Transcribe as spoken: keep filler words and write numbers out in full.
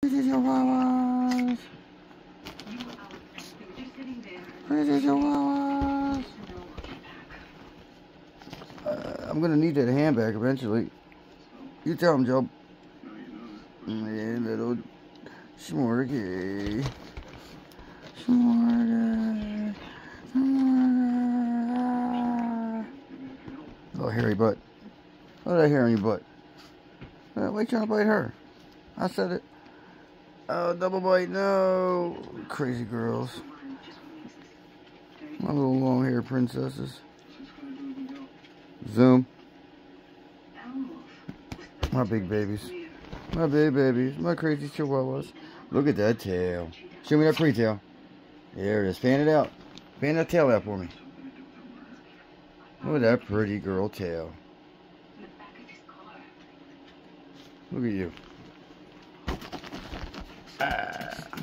Crazy chihuahuas. Crazy chihuahuas. Uh, I'm gonna need that hand back eventually. You tell him, Joe. Yeah, little Smorgy. Smorgy. Smorgy. Little hairy butt. Look at that hair on your butt. Uh, why you trying to bite her? I said it. Oh, double bite, no. Crazy girls. My little long haired princesses. Zoom. My big babies. My big babies. My crazy chihuahuas. Look at that tail. Show me that pretty tail. There it is. Fan it out. Fan that tail out for me. Look at that pretty girl tail. Look at you. Ah.